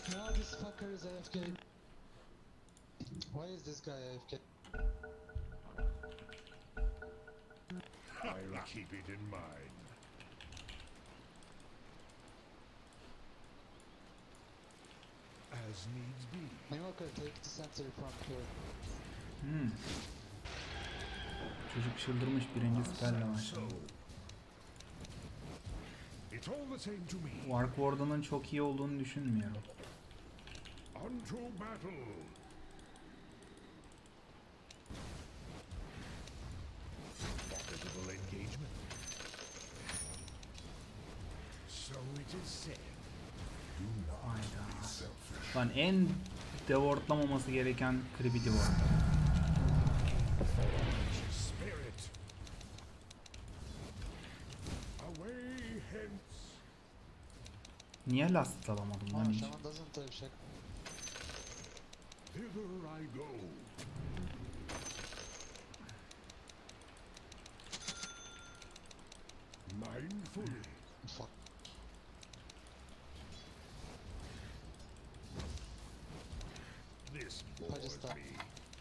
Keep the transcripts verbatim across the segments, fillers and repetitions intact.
Now this fucker is A F K. Why is this guy A F K? I'll keep it in mind. As needs be. Invoker, take the sentry from here. Hmm. Çocuk çıldırmış, birinci spelle başladı. It's all the same to me. Wark Warden'ın çok iyi olduğunu düşünmüyorum. On to battle. Formidable engagement. So it is said. Do not Hayda. be selfish. Lan en devortlamaması gereken creepy devort. Spirit. Away hence. Niye last alamadım lan Oh, hiç? Shaman doesn't have check. Hither I go. Mindfully. Fuck. This I just bores thought- me.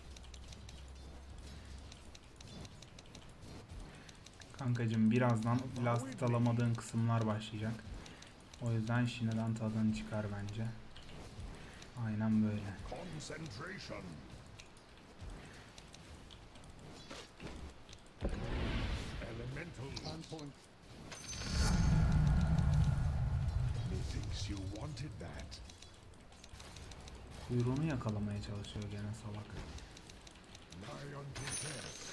Kankacım birazdan last alamadığın kısımlar başlayacak. O yüzden şimdiden tadını çıkar bence. Aynen böyle. Concentration. Elemental. I'm pulling. Methinks you wanted that. Kuyruğunu yakalamaya çalışıyor gene salak. Nigh unto death.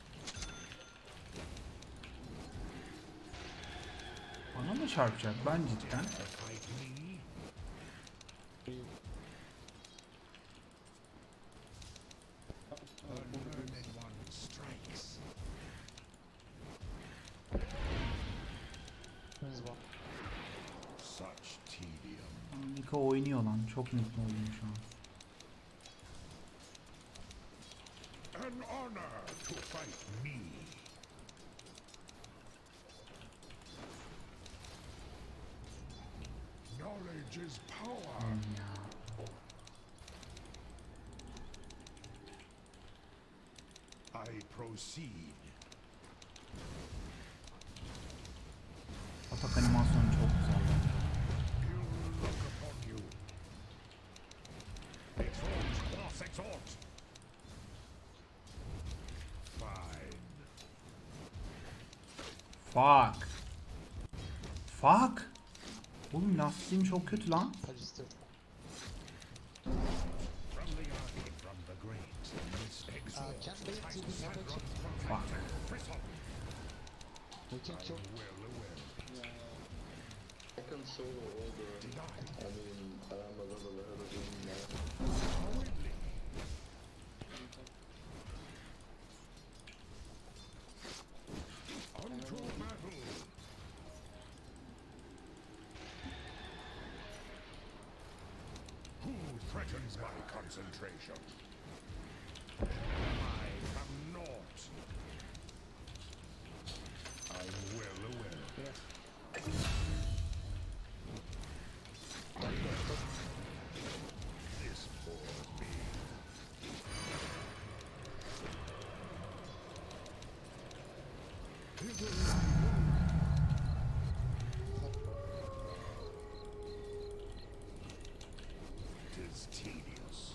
Bana mı çarpacak lan cidden? Fight me. Unlearned one strikes. Where's one? Such tedium. Mika oynuyor lan. Çok mutlu oldum şu an. An honor to fight me. Knowledge is power. Oğlum ya. I proceed. Atak animasyonu çok güzel. He'll look upon you. Exalt, boss, exalt. Fine. Fuck. Fuck. Oğlum lastiğim çok kötü lan. I just did. From the army, from the great. This Uh, exalt. can they do this damage? Fuck. Bristle. We can kill. I'm well aware. I can solo all the. Denied. I mean, I'm a level ahead of him now. Cowardly. Unto battle. Who threatens my concentration? I from naught. I'm well aware. This bores me. Hither Tis tedious.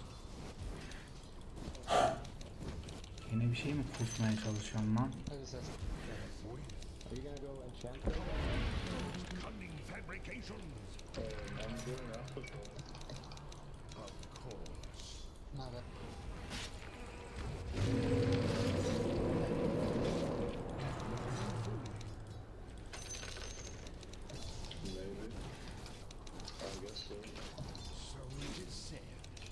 Yine bir şey mi kusmaya çalışıyorum lan? Where is that? Are you gonna go enchant? Cunning fabrications. Uh, I'm doing after. Of course. My bad. Maybe. I guess so. So it is said.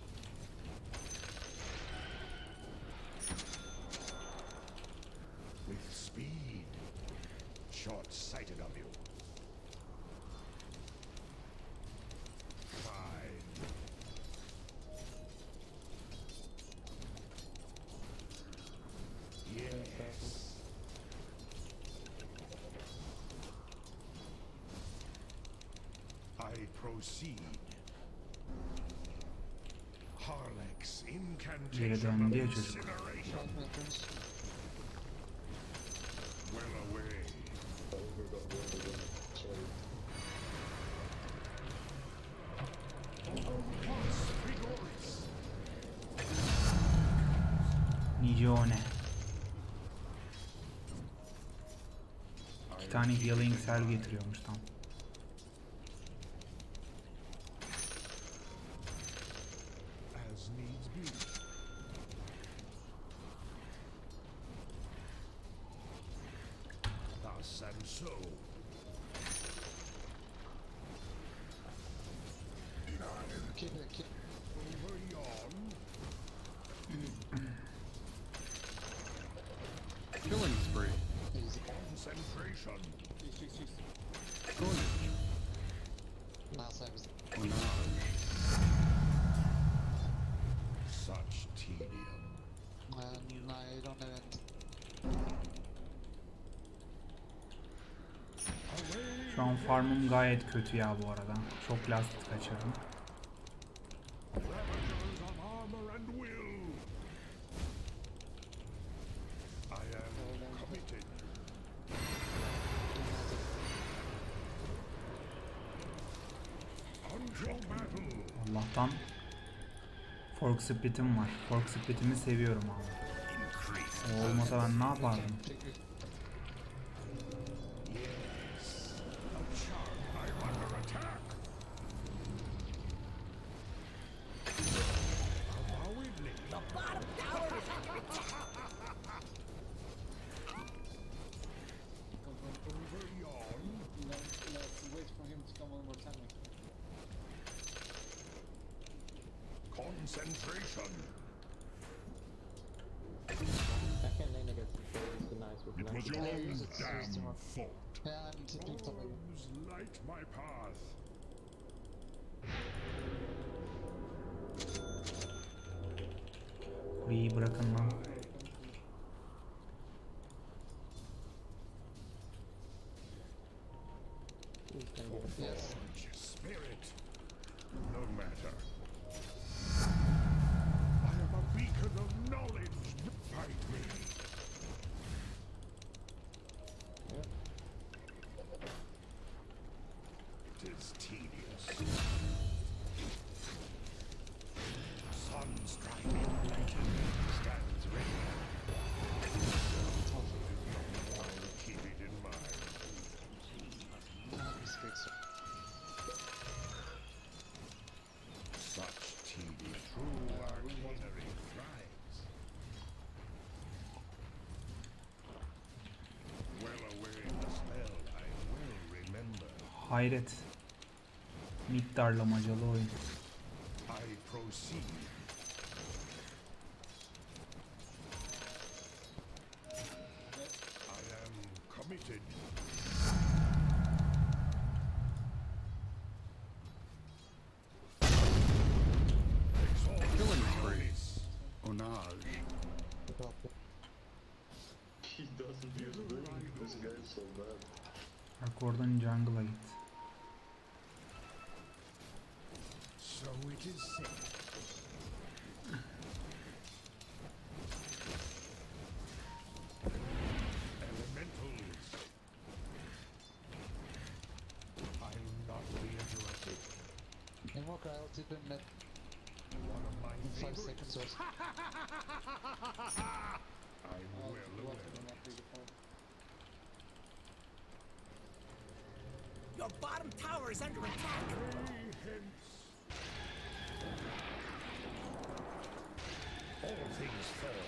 With speed. Short-sighted of you. Fine. Yes. I proceed. Harlex Geri incantation dön of diye çocuk. incineration. Right, my friends. Well away. Overgot one again. Sorry. Once Frigoris. Nijone. İki tane healing cell getiriyormuş tam. As needs be. Thus and so. Keep it, keep Over yon. Killing spree. easy. Concentration. Last time is Oh no. Such tedium. and I don't know it. Şu an farmım gayet kötü ya bu arada. Çok lastik kaçırdım. Ravagers of armor and will. I am committed. Until battle. Allah'tan fork split'im var. Fork split'imi seviyorum abi. Increase. O olmasa ben ne yapardım? Take it. Yes. A charm. I'm under attack. Avowedly. The bottom tower is under attack. Over yon. Let's wait for him to come one more time. Concentration. I can lane against the four is nice with It was nice. your Yeah, own use it, use damn tomorrow. fault. Yeah, I'm tipping top again. Worms light my path. Kuleyi bırakın lan. You can get a Yes. Forge spirit. No matter. I am a beacon of knowledge. Fight me. It is tedious. Sun striking lightning stands ready. I'll keep it in mind. Ah, mistakes. Such tedious. True artillery thrives. Well away the spell I will remember. Hayret. Mid darlamacalı oyun. I proceed. I am committed. Killing spree. Onage. He doesn't use ring. This guy is so bad. Bak oradan jungle'a git. So it is said. Elementals. I'll not be interrupted. Invoker, I'll tip him mid One of my in five favorites. seconds or I'm Oh, well what aware. can I do before? Your bottom tower is under attack. Away hence. All things fall.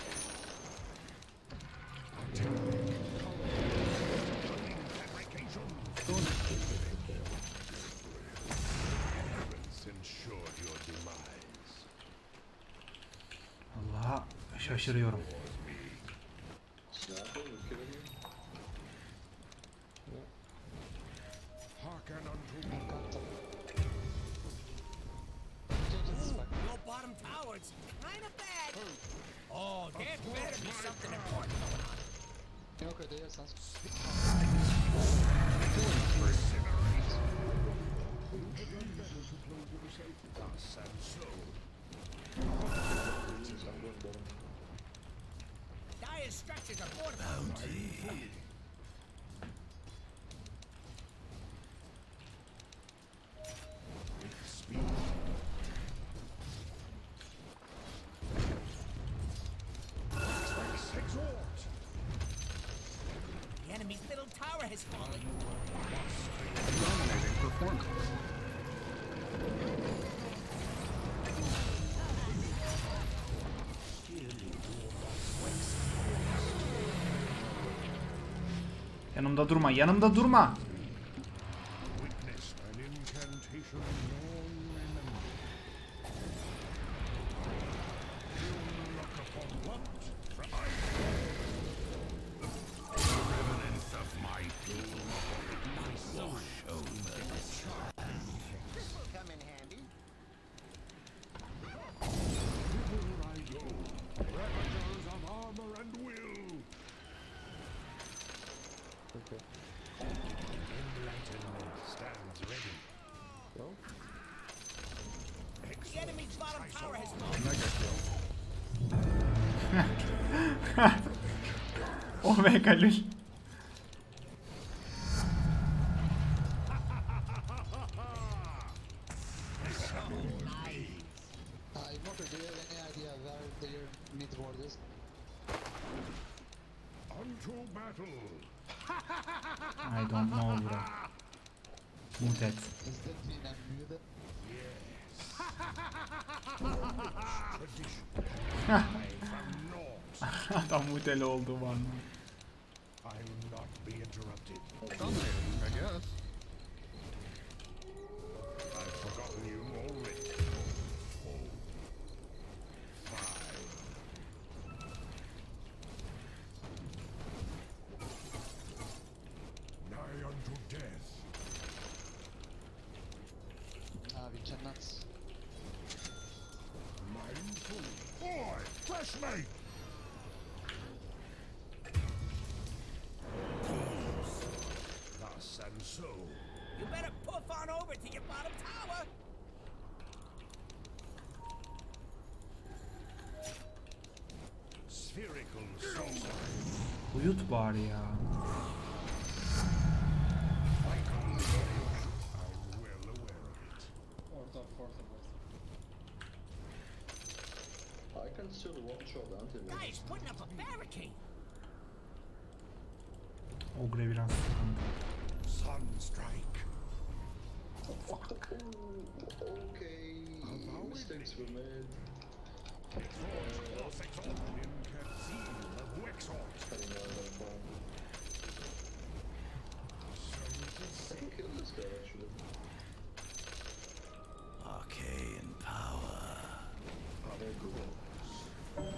Artillery. Cunning fabrication. Ignorance ensured your demise. Allah'a şaşırıyorum. Snapper, you kidding me? Hearken unto me. Your bottom tower is kind of bad. Oh, there better be something important going on. Invoker, there are sans. Thus and so. Dire's structures are fortified. The enemy's middle tower has fallen. Dominating performance. Yanımda durma, yanımda durma. Witness an incantation long remembered. You look upon what? For I the remnants of my people will show mercy. This will come in handy. Here I go, ravagers of armor and will. Okay. Enlightenment stands ready. Go. The enemy's bottom tower has fallen. Mega kill. O be Galil. Uh, Immortal, do you have any idea where their mid ward is? Unto battle. I don't know bro. Mutet. Is that mean I'm muted? Tradition. I from naught. Adam muteli oldu var mı? I will not be interrupted. Dominating, I guess. I've forgotten you already. Four. Five. Nigh unto death. Uh, we cannot. Mindful. Boy, fresh mate. Thus and so. You better puff on over to your bottom tower. Spherical sorcery. Uyut bari ya. I'm well aware of it. Orta, orta, orta. I can still one-shot anti-mage. Guys, putting up a barricade. Ogre biraz sıkıntı. Sunstrike. Okay, mistakes were made. I don't know that far. I can kill this guy actually. Arcane power. Ah, very cool.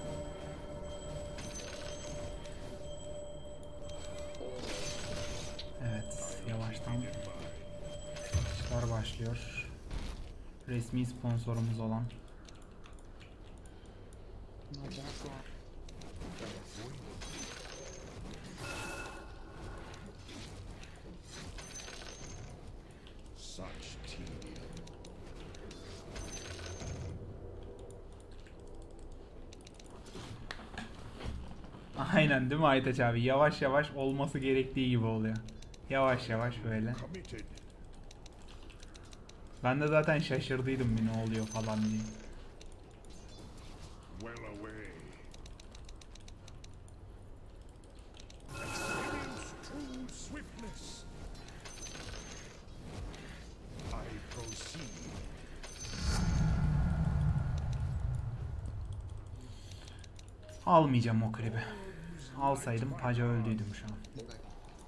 Evet, yavaştan maçlar başlıyor. Resmi sponsorumuz olan No, cannot go on. Such tedium. aynen değil mi Aytaç abi? Yavaş yavaş olması gerektiği gibi oluyor. Yavaş yavaş böyle. Committed. Ben de zaten şaşırdıydım bir ne oluyor falan diye. Well away. Experience true swiftness. I proceed. Almayacağım o klibi. Alsaydım Paca öldüydüm şu an. Get back.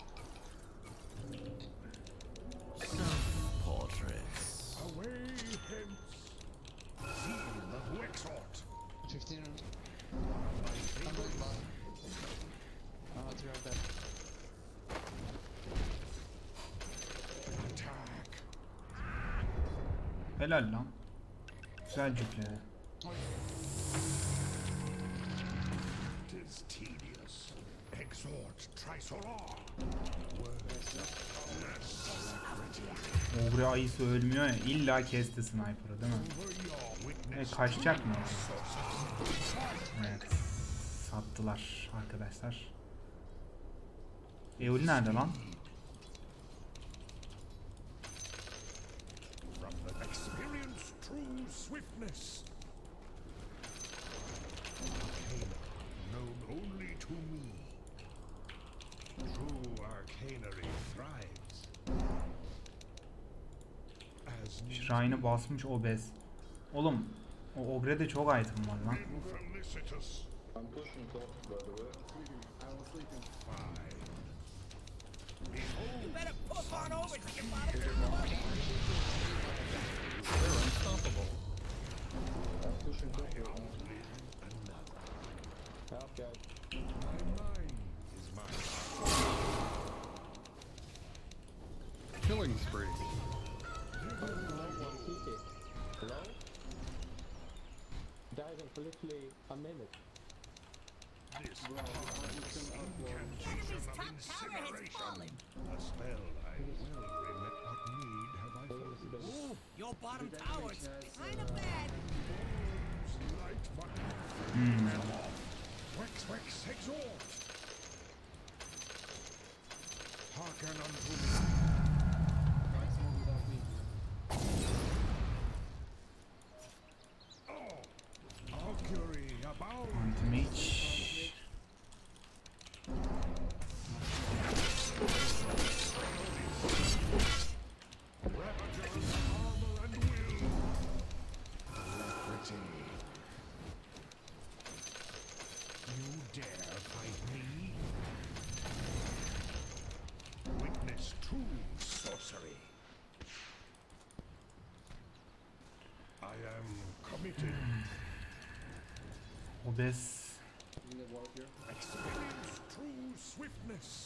Portraits. Away hence. Seal of Wexort. fifteen. I'm going bottom. I'm not through that. Attack. Helal lan. Güzel cükledi. It is tedious. Exhort Trisolar. Ogre ayısı ölmüyor ya. İlla kesti sniper'ı değil mi? Over your E, witness. kaçacak mı? Evet. Sattılar arkadaşlar. Eoli nerede lan? Experience true swiftness. Arcana, known only to me. True arcanery thrives. As Shrine'ı basmış obez. Oğlum o Ogre'de çok item var lan. Infelicitous. I'm pushing top, by the way. I was sleeping. Fine. You better push on over to your bottom. They're unstoppable. I'm pushing top right now. Help, guys. My mind is mine. Killing spree. One T K. Hello? Died in literally a minute. This incantation of incineration. A spell I well remember. What need have I for this? Your bottom tower's kinda bad. Light fire. Hmm. Wex Wex exhort. Hearken unto me. Try smoke without me. Oh, augury abound. Anti-mage. Ravager's armor and will. Pretty. You dare fight me? Witness true sorcery. I am committed. Obez. You need wall here. Experience true swiftness.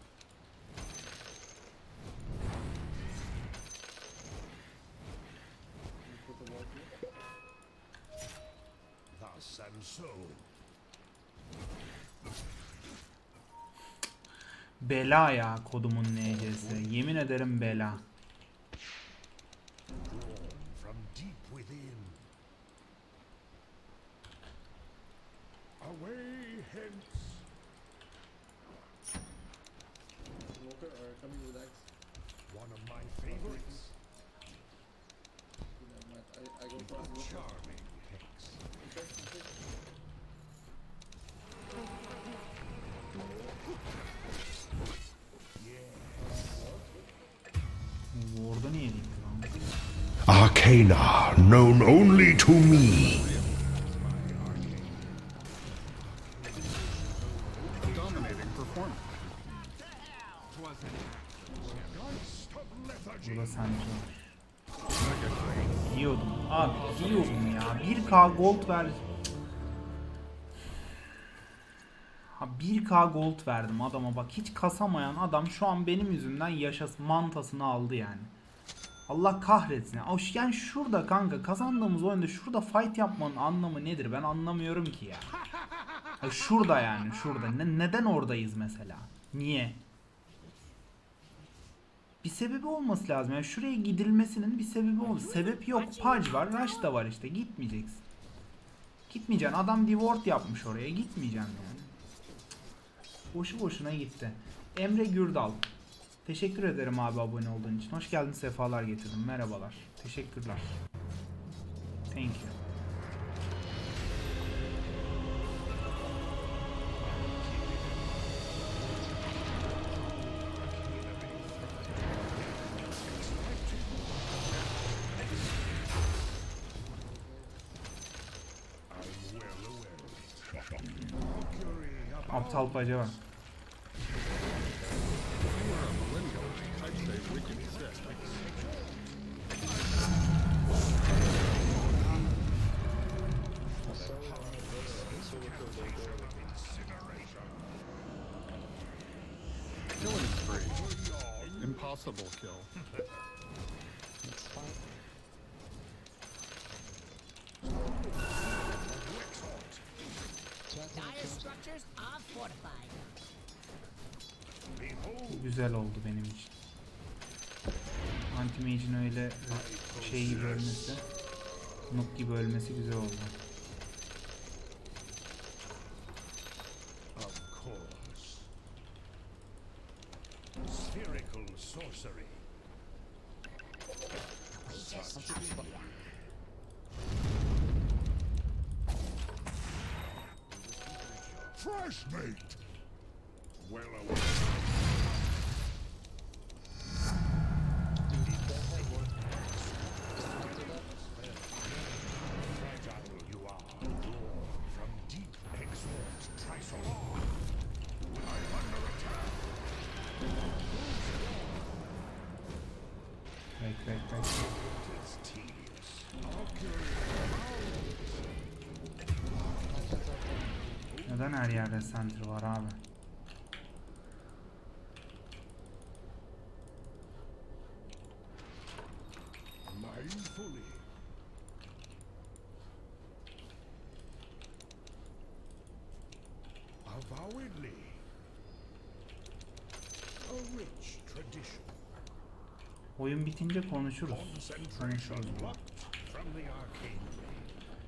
You put the wall here. Thus and so. Bela ya kodumun N C'si. Yemin ederim bela. Drawn from deep within. Away hence. Smoker are coming with axe. One of my favorites. You know, I, I go for a Charming hex. Ward'u niye değil lan? Arcana, known only to me. Dominating performance. Burada sence var. Diyordum. Abi diyordum ya. bir K gold ver. Ha bir K gold verdim adama bak. Hiç kasamayan adam şu an benim yüzümden yaşas mantasını aldı yani. Allah kahretsin. Yani şurada kanka kazandığımız oyunda şurada fight yapmanın anlamı nedir? Ben anlamıyorum ki ya. Ya şurada yani şurada. Ne, neden oradayız mesela? Niye? Bir sebebi olması lazım. Yani şuraya gidilmesinin bir sebebi olması. Sebep yok. Page var. Rush da var işte. Gitmeyeceksin. Gitmeyeceksin. Adam Divort yapmış oraya. Gitmeyeceksin yani. Boşu boşuna gitti. Emre Gürdal. Teşekkür ederim abi abone olduğun için. Hoş geldin. Sefalar getirdin. Merhabalar. Teşekkürler. Thank you. Aptal paca var. I'd say wicked sick. Killing spree. Impossible kill. Dire structures are fortified. Güzel oldu benim için. Anti-Mage'in öyle şey gibi ölmesi, Nook gibi ölmesi güzel oldu. sorcery. Fresh meat. Well away. Fragile you are. Roar from deep exort Trisolar. I'm under attack. Bek bek bek. It's tedious. I'll kill Neden her yerde center var abi? mindfully. Avowedly. A rich tradition. Oyun bitince konuşuruz. Concentration Konuşuruz. locked from the arcane blade.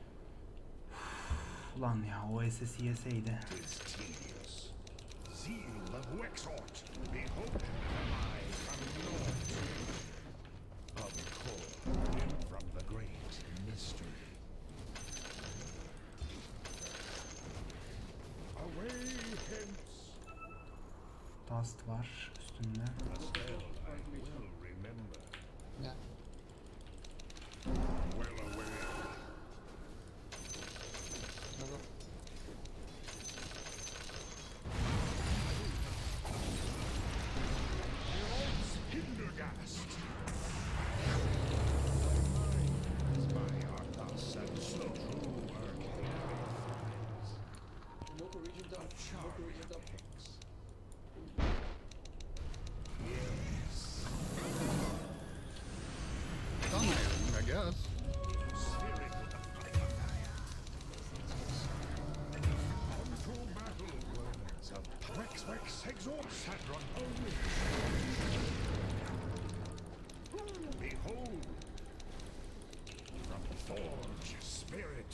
Ulan ya o S S'i yeseydi. Tis tedious. Zeal of Wexort. Behold am I from north. Of core from the great mystery. Away hence. Dust var üstünde. A spell I will remember. Yeah. Well aware. No, no. Hindergast. My Arthas and so true arcane finds. Local region top. Local region top. Yes. Dominating, I guess. Spherical. Unto battle, words of Rex Rex exhort Sadron only. Behold, from forge spirit.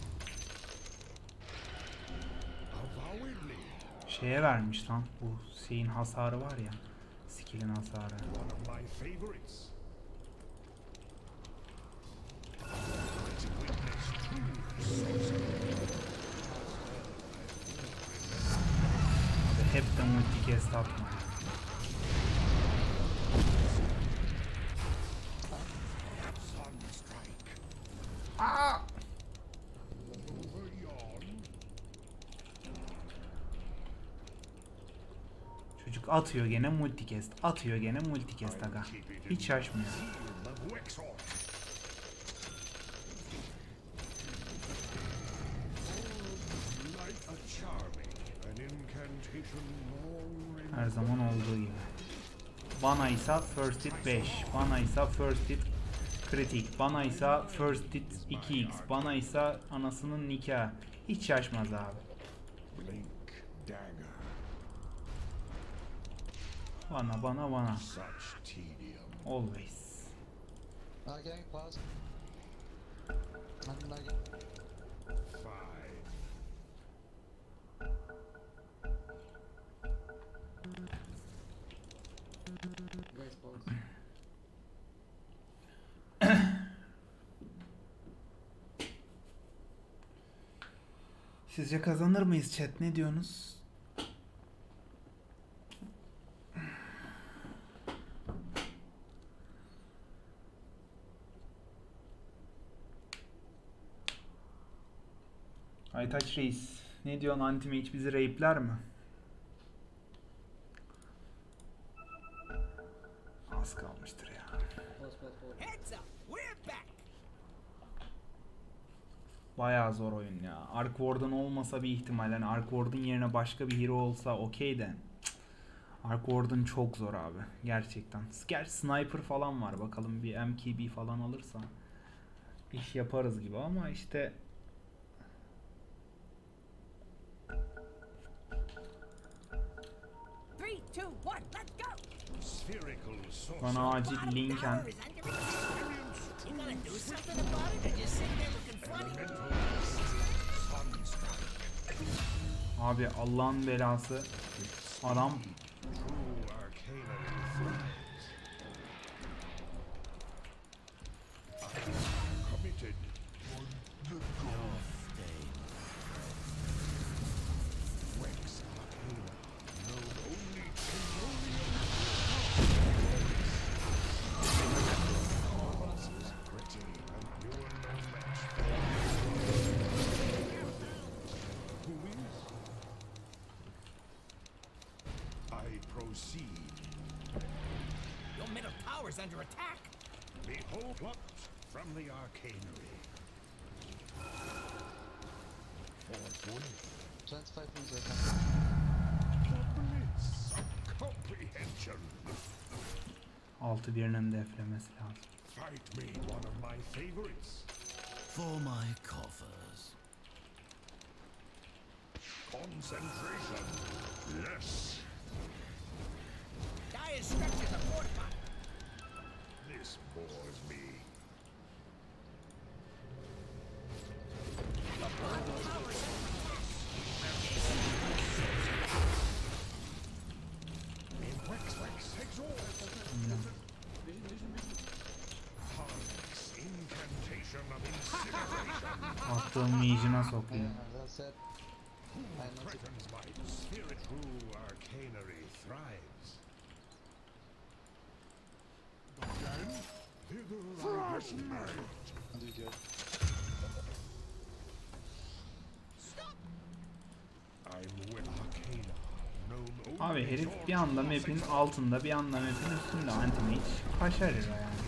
Avowedly, Şeye vermiş lan bu şeyin hasarı var ya. Skill'in hasarı. one of my favorites. Let's witness true sorcery. Abi hep de multicast atma. Sunstrike. Aa! Over yon. Çocuk atıyor gene multicast. Atıyor gene multicast aga. Hiç şaşmıyor. Seal of Wexort. Like a charming, an incantation long Her zaman olduğu gibi. Bana ise first hit beş. Bana ise first hit kritik. Bana ise first hit iki x. Bana ise anasının nikahı. Hiç şaşmaz abi. blink dagger. Bana bana bana. Such tedium. Always. Okay, pause. I'm lagging. Five. Guys, pause. Sizce kazanır mıyız chat? Ne diyorsunuz? Aytaç Reis. Ne diyorsun? Anti-Mage bizi rape'ler mi? Az kalmıştır ya. Pause, pause, pause. Heads up, we're back. Bayağı zor oyun ya. Arc Warden olmasa bir ihtimal. Yani Arc Warden yerine başka bir hero olsa okey de. Cık. Arc Warden çok zor abi. Gerçekten. Gerçi Sniper falan var. Bakalım bir M K B falan alırsa iş yaparız gibi ama işte Three, two, one, let's go. Spherical sorcery. bana acil Bottom Lincoln. tower is under attack. You gonna do something about it or just sit there looking funny? Sunstrike. Abi Allah'ın belası. Adam True arcane finds. tower's under attack. Behold plucked from the arcanery. Forthwith. twenty-five moves are coming. The bliss of comprehension. altı birinin deflemesi lazım. Fight me one of my favorites. For my coffers. Concentration. Yes. Dire structures are fortified. This bores me. In Wex Wex exalt. Harness incantation of incineration. Attığım mage'ine sokayım. Yeah, that's it. Who I know it. threatens my spirit? True arcanery thrives. Again, thither Frost Knight. Do you get? I'm with Arcana, known Abi only herif for bir anda map'in altında bir anda map'in üstünde anti-mage kaşar hero yani.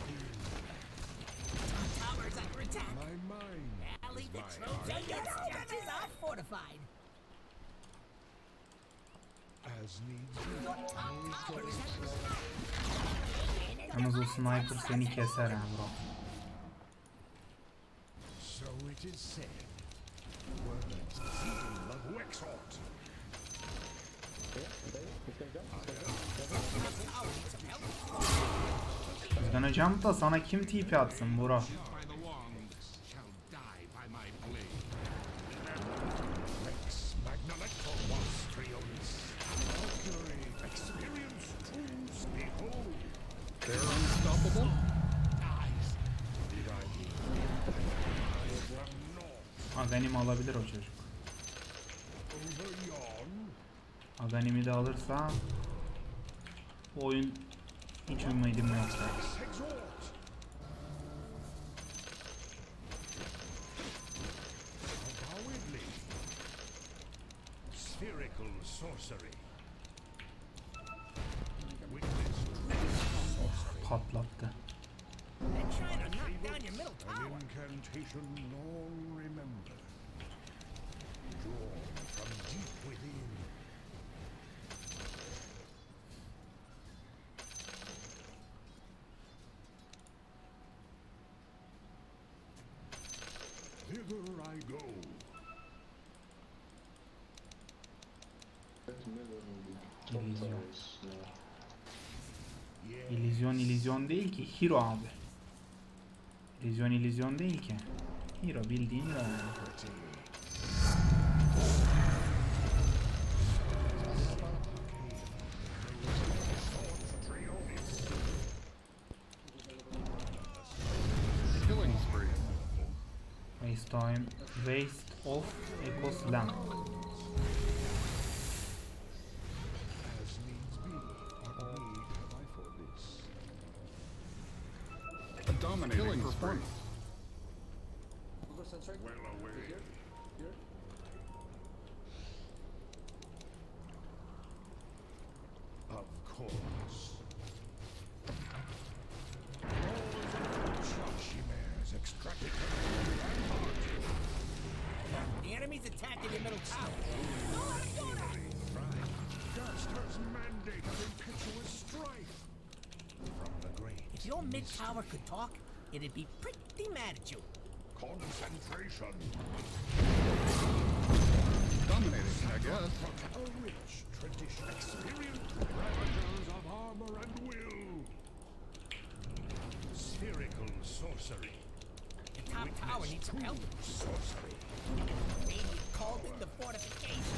Tower's under attack. my mind. Alley is the my Trojan art. structures are fortified. As needs be. Tower is under attack. Yalnız o sniper seni keser ha bro. So it is said. Words zeal of Wexort. He's gonna jump da sana kim T P atsın bro? By the wand shall die by my blade. Rex Magnalector Monstriums. Valkyrie experience truths behold. They're unstoppable. Did I hear? I from north Aghanim alabilir o çocuk. over yon. Aghanim'i de alırsa bu oyun hiç ümidim yok. Exalt. Avowedly. Spherical sorcery. Witness sorcery. Patlattı. They're trying to knock down your middle An tower. incantation long remembered. Drawn from deep within. Thither I go. That middle top İllüzyon. towers now. Yes. İllüzyon illüzyon değil ki. Hero abi. İllüzyon illüzyon değil ki. Hero bildiğin hero yani. Killing spree. Waste time. Waste of Echo's Lamp. As needs be. What need have I for this? A dominating performance. Google Sunstrike. Well away. Here. Here. Of course. Shot chimeras extracted from the rampart. The enemy's attacking your middle tower. Thrive. Gaster's mandate of impetuous strife. From the great. If your mid tower could talk, it'd be pretty mad at you. Concentration. Dominating, I guess. A rich tradition. Experienced ravagers of armor and will. Spherical sorcery. The top tower needs some help. Sorcery. Maybe called in the fortification.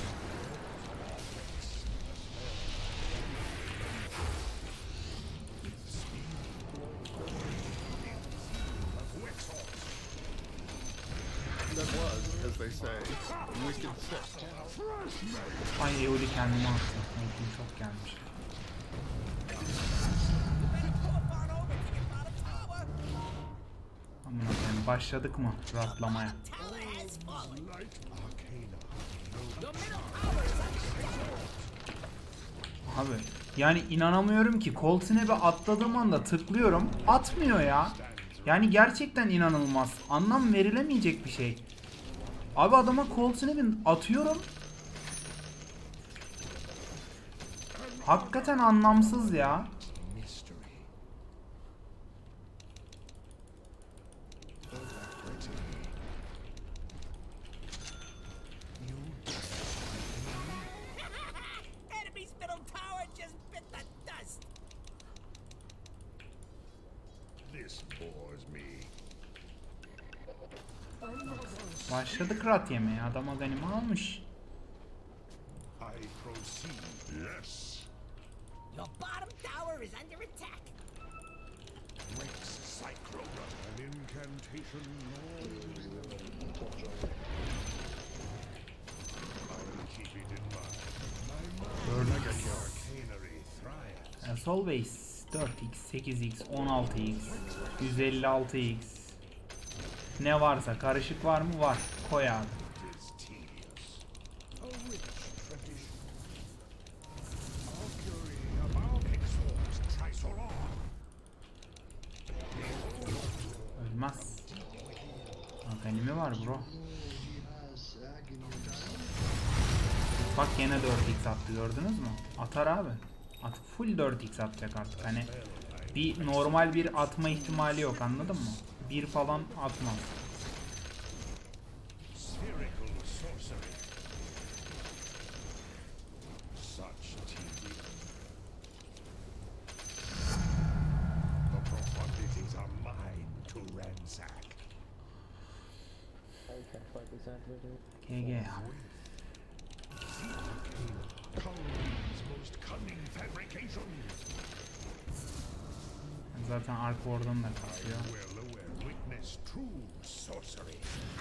That was, as they say, wicked sick. Ay Eoli kendime attı. Map'in çok gelmiş. Better pop on over to your bottom tower. Amına koyayım başladık mı ratlamaya? Tower has fallen. Light arcana. The middle tower is under attack. Abi Yani inanamıyorum ki Cold Snap'e atladığım anda tıklıyorum. Atmıyor ya. Yani gerçekten inanılmaz. Anlam verilemeyecek bir şey. Abi adama Cold Snap'in atıyorum. Hakikaten anlamsız ya. Enemy's middle tower just bit the dust. This bores me. Başladık rat yemeye. Adam Aghanim'i almış. I proceed. Yes. Your bottom tower is under attack. Rex Cyclo. An incantation. I'll keep it in mind. My mind arcanery thrives. As always dört x, sekiz x, on altı x, yüz elli altı x. Ne varsa karışık var mı? Var. Koy abi. It is tedious. A rich tradition. Augury about exalts Trisolar. Ölmez. Aghanim'i var bro. Bak yine dört x attı, gördünüz mü? Atar abi. At full dört x atacak artık, hani bir normal bir atma ihtimali yok, anladın mı? Bir falan atmaz. Spherical sorcery. Such tedium. The profundities are mine to ransack. I can't fight this activity. G G ya. Khalid's most cunning fabrications. Zaten Ark Warden da kasıyor. Well aware, witness true sorcery.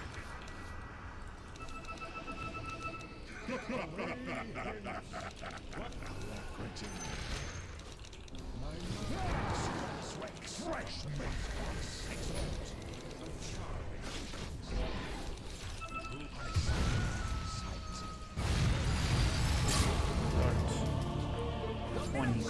Alacrity. My mind sweats fresh metal. Exalt. Charming. True eyesight. on x.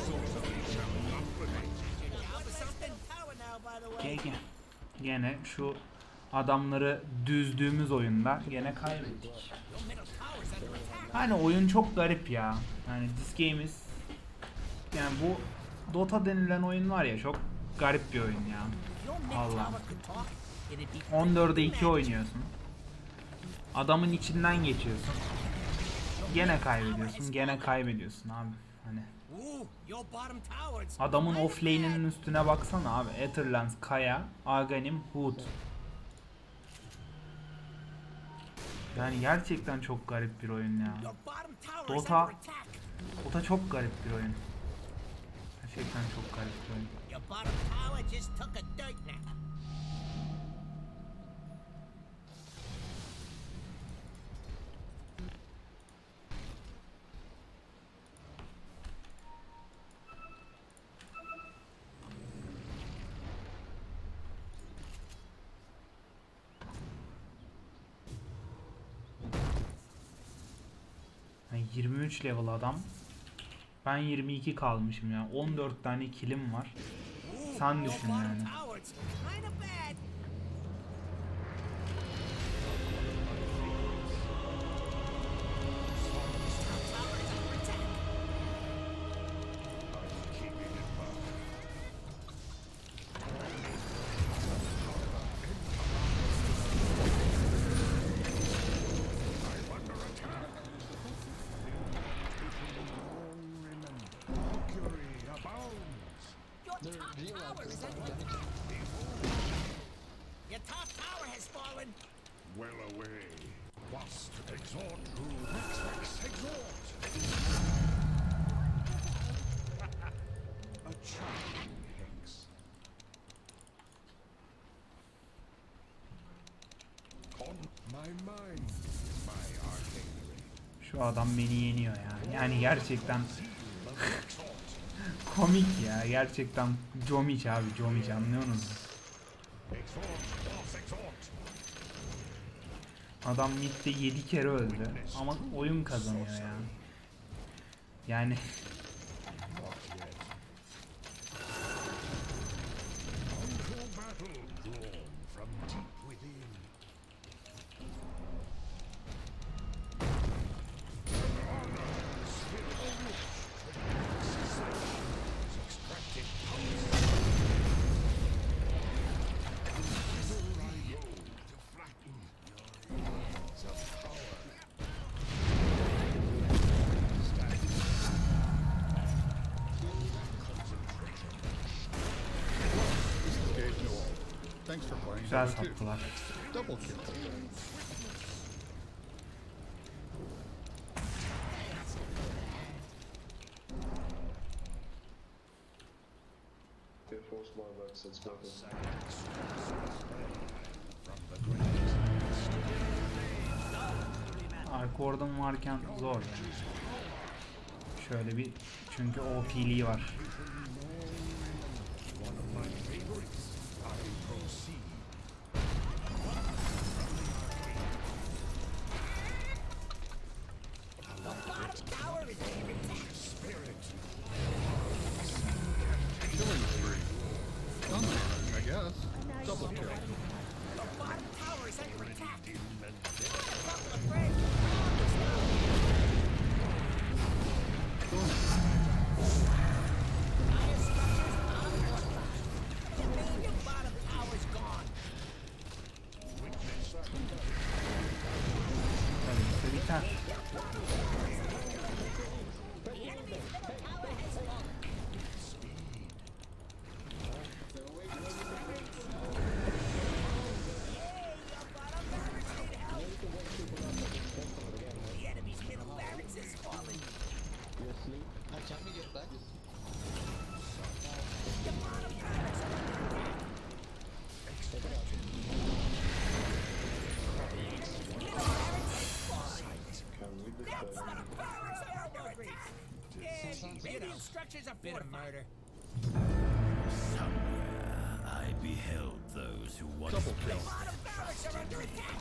Something tower now, by the way. G G. Gene şu adamları düzdüğümüz oyunda gene kaybettik. Your middle tower's under attack. Hani oyun çok garip ya. Yani this game is, yani bu Dota denilen oyun var ya, çok garip bir oyun ya. If your mid Allah. tower could talk, it'd be on dörde iki oynuyorsun. Adamın içinden geçiyorsun. Gene kaybediyorsun, gene kaybediyorsun abi. Hani Ooh, your bottom tower's adamın kinda offlane'inin bad. üstüne baksana abi. Aetherlands, Kaya, Aghanim, Hood. Yani gerçekten çok garip bir oyun ya. Your bottom tower is Dota- under attack. Dota çok garip bir oyun. Gerçekten çok garip bir oyun. Your bottom tower just took a dirt nap. Yani yirmi üç level adam. Ben yirmi iki kalmışım ya. on dört tane killim var. Ooh, Sen your düşün bottom yani. tower's kinda bad. Tower is under attack. Keep it in mind. I'm under attack. Mercury abounds. Your top tower is under attack. Your top tower has fallen. Well away. Wast exhort to Rex exhort. A charming hex. On my mind is my arcanery. Şu adam beni yeniyor ya. Yani gerçekten komik ya. Gerçekten Jomic abi, Jomic, anlıyor musun? Exhort, boss exhort. Adam midde yedi kere öldü ama oyun kazanıyor ya. Yani Güzel sattılar. Double kill. Careful, small box, it's broken. Arka ordum varken zor yani. Şöyle bir, çünkü O P'liği var. Killing spree. Dominating, I guess. Double kill. The bottom tower is under attack. A couple of brave Dire structures unfortified. You mean your bottom tower's gone? Tabii işte biter. The enemy's middle barracks is falling. Hi, can we get back? Your bottom barracks are under attack. Middle barracks is falling. Can we Their defend? bottom barracks are under attack. And radiant structures are fortified. I beheld those who once Double kill. Bottom barracks are under attack.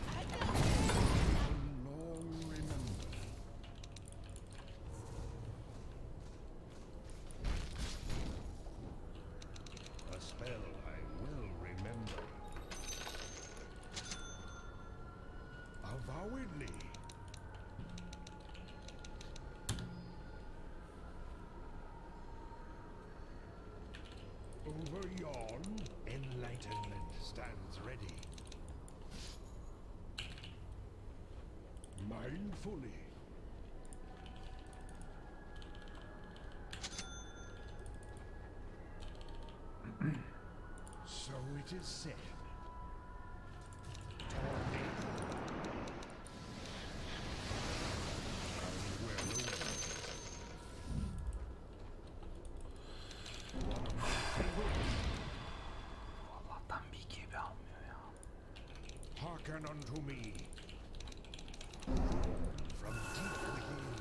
Long remember. A spell I will remember. Avowedly. Over yon, enlightenment stands ready. Mindfully. So it is said. I'm well aware. Allah'tan bir gibi almıyor ya. Hearken unto me. From deep within.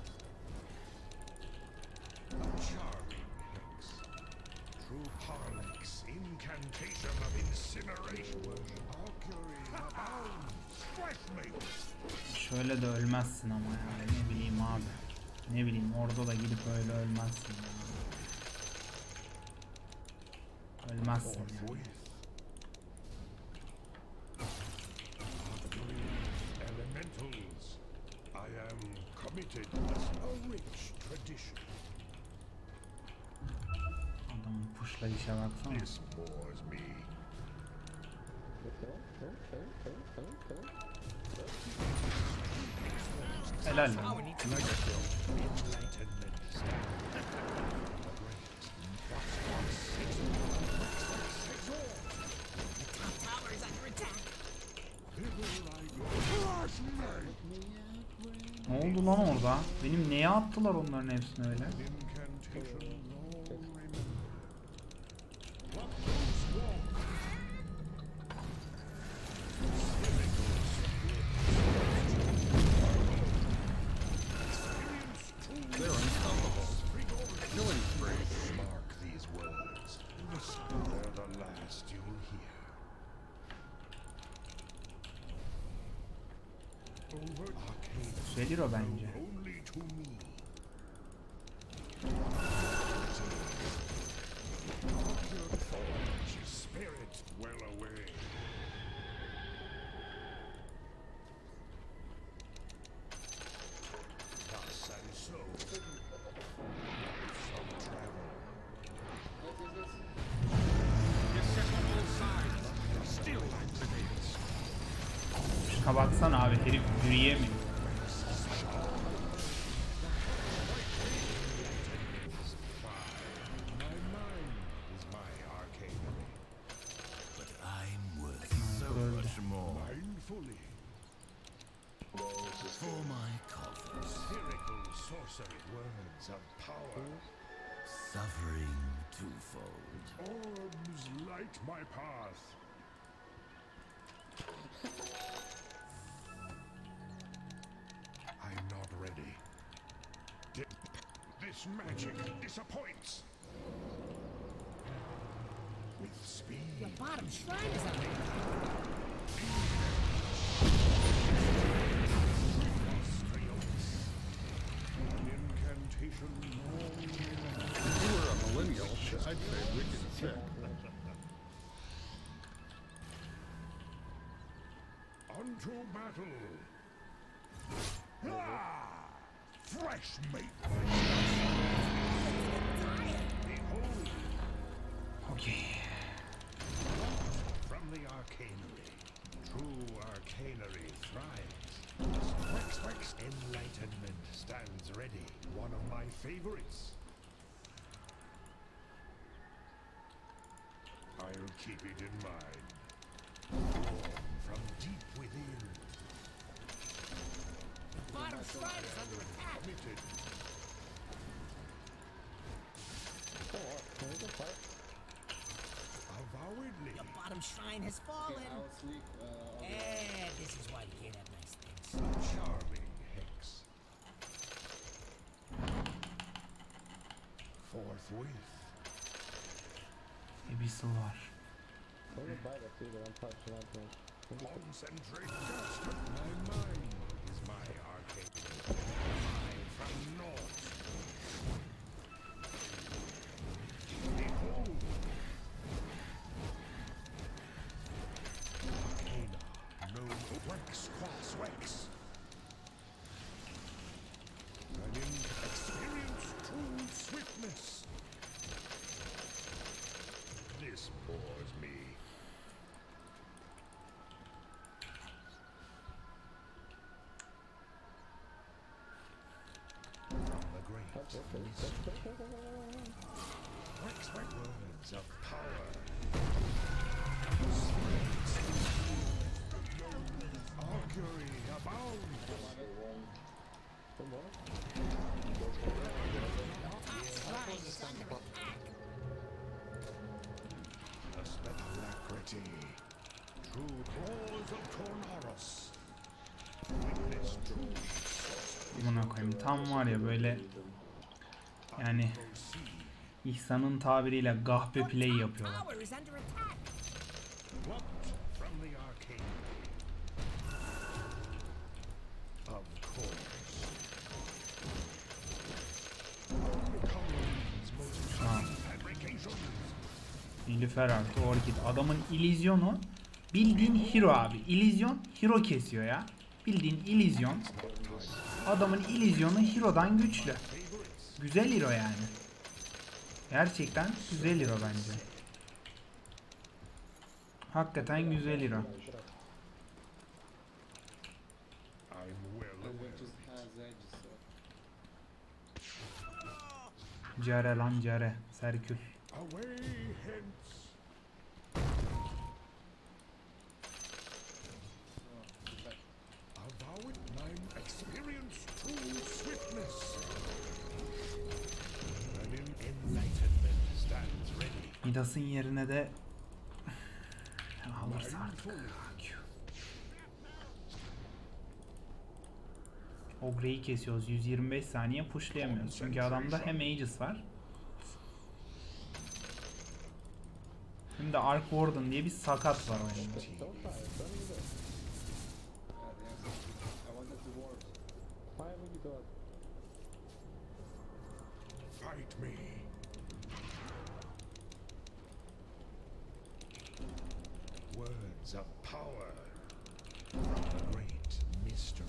A charming hex. True Harlex, incantation of incineration. Mercury abounds. Fresh mates. Şöyle de ölmezsin ama ya, ne bileyim abi. Ne bileyim, orada da gidip öyle ölmezsin ya. Ölmezsin yani. Forthwith. Elementals. I am committed as a rich tradition. Adamın pushlayışa baksana. This bores me. Helal lan. Enlightenment stands. Top tower is under attack. Ne oldu lan orada? Benim neye attılar onların hepsini öyle? Incantation long remembered. They're unstoppable. Killing spree. Mark these words. They're the last you'll hear. Over Arcane Gelir o bence. only to me. Your forge spirit well away. Thus and so. Some travel. Still activates. Şuna baksana abi, herif yürüyemiyor. My mind is my arcane. but I'm worth more. Mindfully. For my coffers. Spherical sorcery. Words of power. Suffering twofold. Orbs light my path. I'm not ready. Di- This magic disappoints. With speed. Your bottom shrine is under An incantation. If you were a millennial, I'd say wicked sick. Unto battle. Ah! Fresh meat. Behold, Okey. from the arcanery. True arcanery thrives. Wex, Wex. Enlightenment stands ready. One of my favorites. I'll keep it in mind. Born from deep within. bottom shrine is under attack. Committed. Avowedly. Your bottom shrine has fallen. I'll sleep. Uh, And this is why you can't have nice things. Charming hex. Forthwith. Abyssal var. Only buy that too, but I'm touching that one. Concentrate dust. My mind is my arcane. I from north. Behold. Arcana. No Wex cross Wex. An inexperienced true swiftness. This bores me. Wex, Wex, words of power. Augury abound. Shrine is under attack. Alacrity. True claws of Tornaros. Witness true Buna koyayım. Tam var ya böyle yani İhsan'ın tabiriyle gahpe play yapıyorlar. Tower is under attack. What from the arcane? Of course. Commons most Ha. fabrications. Nilüfer artı Orchid. Adamın illüzyonu bildiğin hero abi. İllüzyon hero kesiyor ya. Bildiğin illüzyon. Adamın illüzyonu hero'dan güçlü. Güzel hero yani. Gerçekten güzel hero bence. Hakikaten güzel hero. I'm well aware. just has edges. So. Care lan care. Serkül. Away hence. Avow it mine experience true swiftness. An en- enlightenment stands ready. Midas'ın yerine de alırsa artık. Ogre'yi kesiyoruz. yüz yirmi beş saniye pushlayamıyoruz. Çünkü adamda hem Aegis var. Hem de Ark Warden diye bir sakat var oyunda. Yeah, the answer. I wanted to warp. Why would you go out? Fight me. Words of power from the great mystery.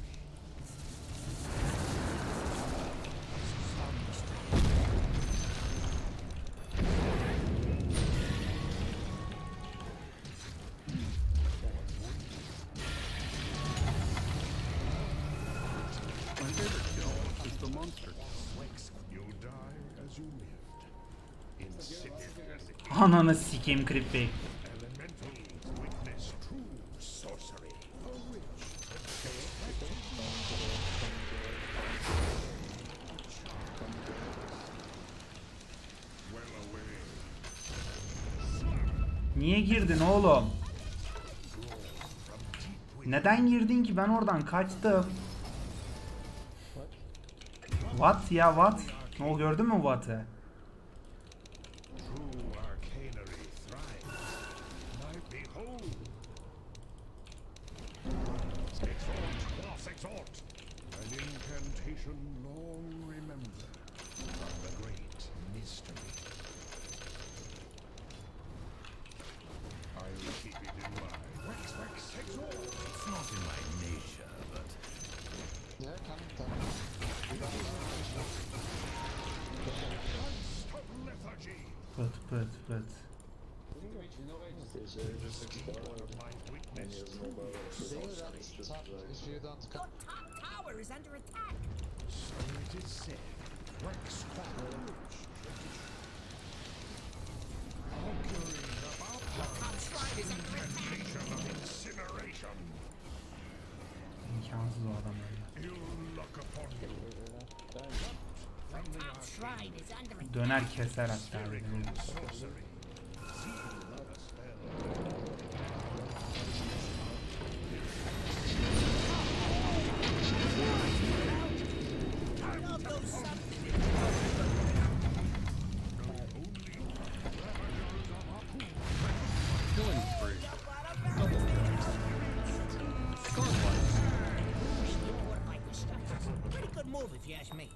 My favorite kill is the monster. You die as you lived. Insipid Ananı sikeyim Creepy. elementals witness true sorcery. Niye girdin oğlum? Neden girdin ki? Ben oradan kaçtım. What ya what? Ne oldu, gördün mü what'ı? True arcanery thrives. Now behold. Exhort, quaff, exhort. An incantation long remembered from the great mystery. I'll keep it in mind. Wax, wax, exhort. It's not in my nature, but Yeah, coming, coming. Stop lethargy. Pıt pıt pıt. Is there just exploring My and weakness. he has no power? Thing It's that's just tough like if you don't come. Your top tower is under attack. So it is said. Wax, quaff. Auguries about Your top shrine is under attack. nation of incineration. İmkansız o adam öyle. Ill luck upon you. From the Top shrine is under attack. Döner keser hatta. arcane sorcery. Seal of a spell. I'll do something. Killing spree. Pretty good move if you ask me.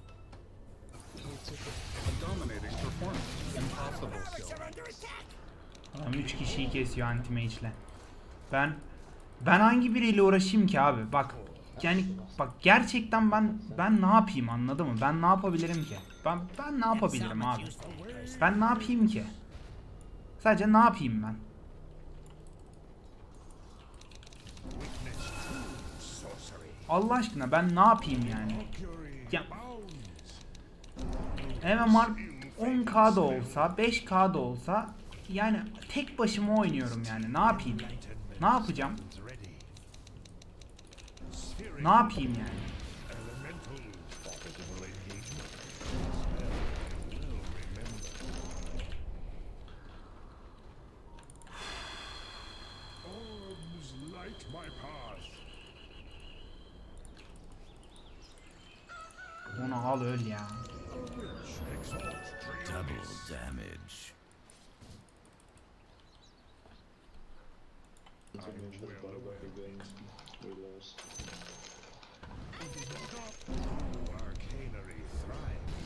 A dominating performance. Impossible Barracks skill. are under attack. Adam üç kişiyi kesiyor anti-mage'le. Ben ben hangi biriyle uğraşayım ki abi? Bak yani bak gerçekten ben ben ne yapayım, anladın mı? Ben ne yapabilirim ki? Ben ben ne yapabilirim abi? Ben ne yapayım ki? Sadece ne yapayım ben? Allah aşkına ben ne yapayım yani? Ya M M R on K da olsa, beş K da olsa yani tek başıma oynuyorum yani. Ne yapayım? Ne yapacağım? Ne yapayım yani? Orbs light my path. Onu al öl ya. double damage. Information about what we gained. We lost. True arcanery thrives.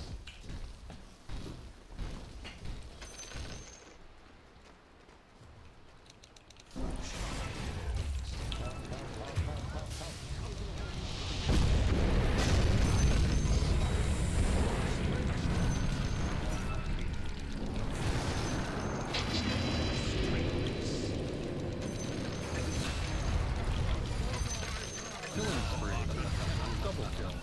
Killing spree. Double kill.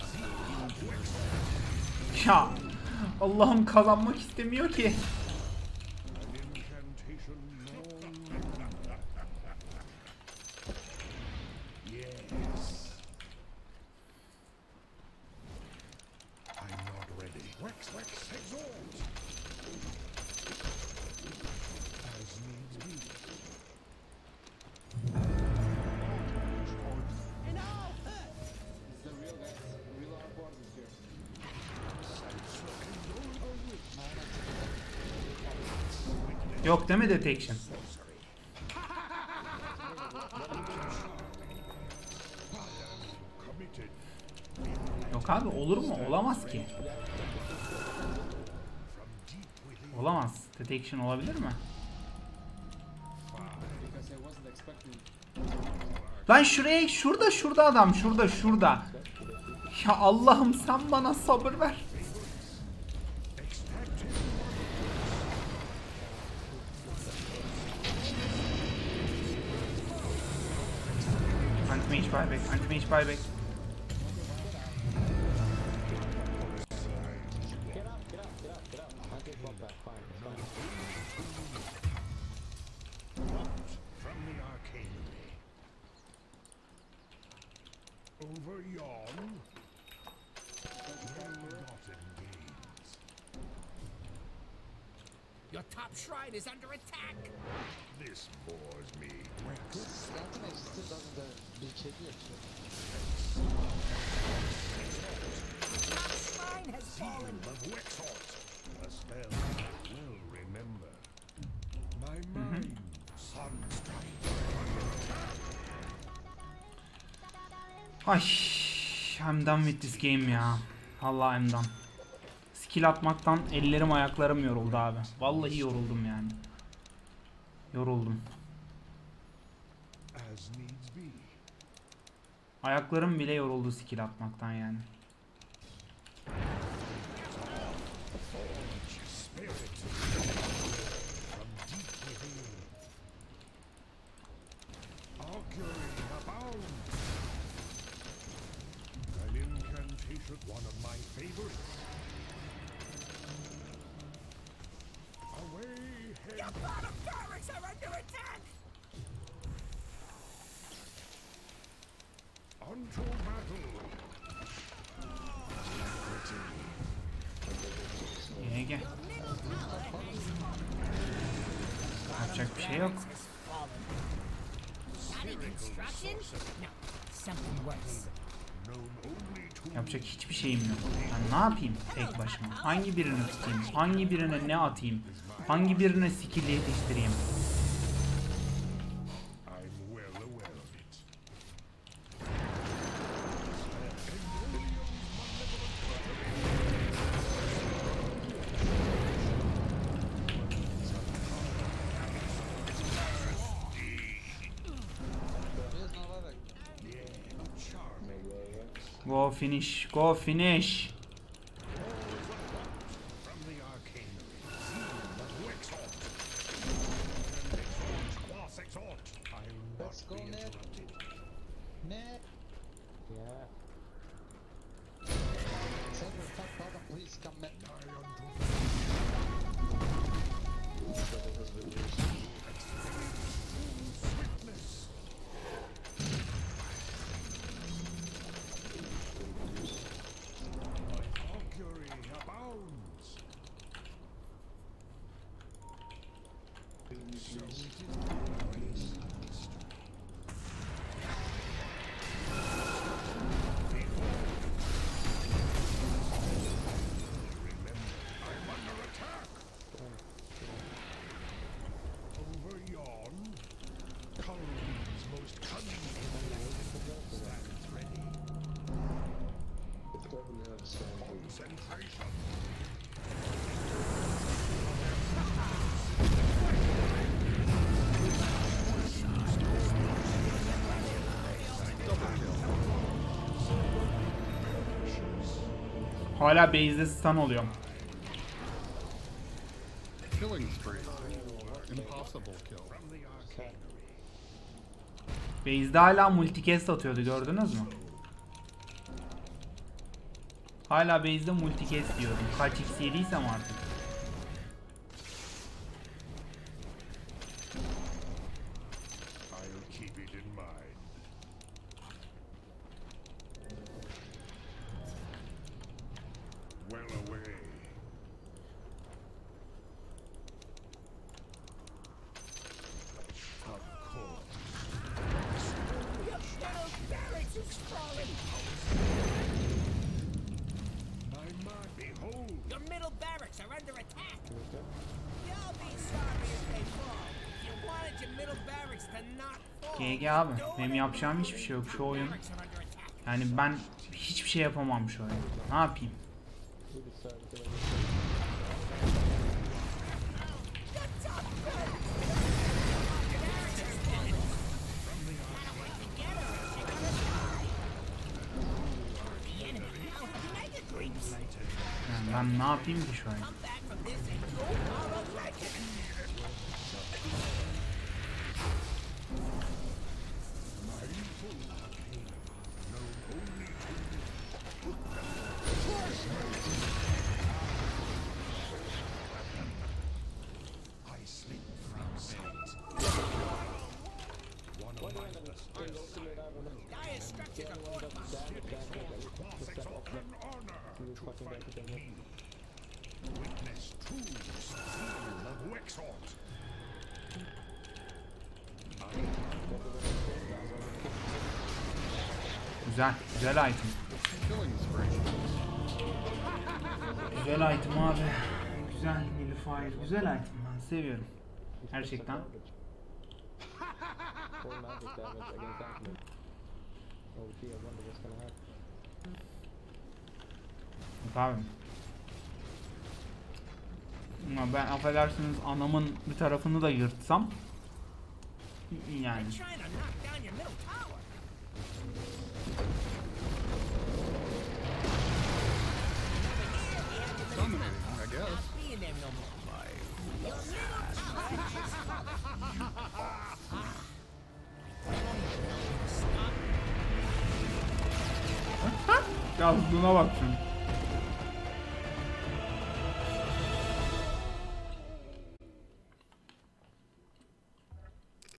Ya Allah'ım kazanmak istemiyor ki. An incantation long remembered. Yes. I'm not ready. Wax, wax, exalt. As needs be. It's the real guys. Real hard board this year. Yok değil mi detection? Committed. Yok abi, olur mu? Olamaz ki. From deep within. Olamaz. Detection olabilir mi? Because I wasn't expecting. Lan şuraya, şurada şurada adam, şurada şurada. Ya Allah'ım sen bana sabır ver. Anti-mage buyback, anti-mage buyback. Get up, get up, get up, get up. I'll take one back. Fine, it's fine. From the arcanery. Over yon. Well-gotten gains. Your top shrine is under attack. This bores me. Skelton still doesn't the B K B actually. Top shrine has fallen. Of Wexort. A spell I will remember. My mind, Sunstrike. Ay, I'm done with this game ya. Vallahi I'm done. Skill atmaktan ellerim ayaklarım yoruldu abi. Vallahi yoruldum yani. Yoruldum. As needs be. Ayaklarım bile yoruldu skill atmaktan yani. Spirit. From deep within. Augury abound. An incantation, one of my favorites. Away, head. Your bottom barracks are under attack. Unto battle. Gel gel. Yapacak bir şey yok. Construction? No, something worse. Yapacak hiçbir şeyim yok. Ben ne yapayım tek başıma? Hangi birini tutayım? Hangi birine ne atayım? Hangi birine skill yetiştireyim? I'm well aware of it. Here's no way back. Go finish, go finish. From the arcane. But Wexort. Quas exort. I'll not Let's go, be Ned. interrupted. Ned, Yeah. save your top bottom, please come back. Nigh unto swiftness. Augury abounds. So it is always remember, I'm under attack. Over yon, Culvin's most cunning stands ready. It probably have some Concentration. Hala base'de stun oluyor. Killing spree. Impossible kill. Base'de hala multicast atıyordu, gördünüz mü? Hala base'de multicast diyordum. Kaç x yediysem artık. I'll keep it in mind. Well away. Of course. Your middle barracks is falling. My man, behold. Your middle barracks are under attack. You'll be sorry if they fall. You wanted your middle barracks to not fall. G G abi. Benim yapacağım hiçbir şey yok şu oyun. Barracks are under attack. Yani ben hiçbir şey yapamam şu oyun. Ne yapayım? You decide to Your top barracks. Barracks is falling. Gotta work together or you're gonna die. The enemy now has mega creeps. Yani ben ne yapayım ki şu oyun? Come back from this and you are a legend. I slip from sight. One of my Dire structures are fortified. quas exort and honor to protect me. fucking back again. Just step off. Quas exort and honor to protect me. You fucking back again. Just step off. Lan ben ne yapayım ki şu oyun? Ne yapayım? My Witness true steel of Wexort. Güzel, güzel item. Killing spree. Güzel item abi. Güzel Nilüfer, güzel item ben seviyorum. Gerçekten. Full magic damage against Ahmed. Oh gee, I wonder what's gonna happen. Abi. Ama ben affedersiniz anamın bir tarafını da yırtsam yani. Trying to knock down your middle tower. Dominating, I guess. Not being there no more. Your middle tower. Yazdığına bak şimdi.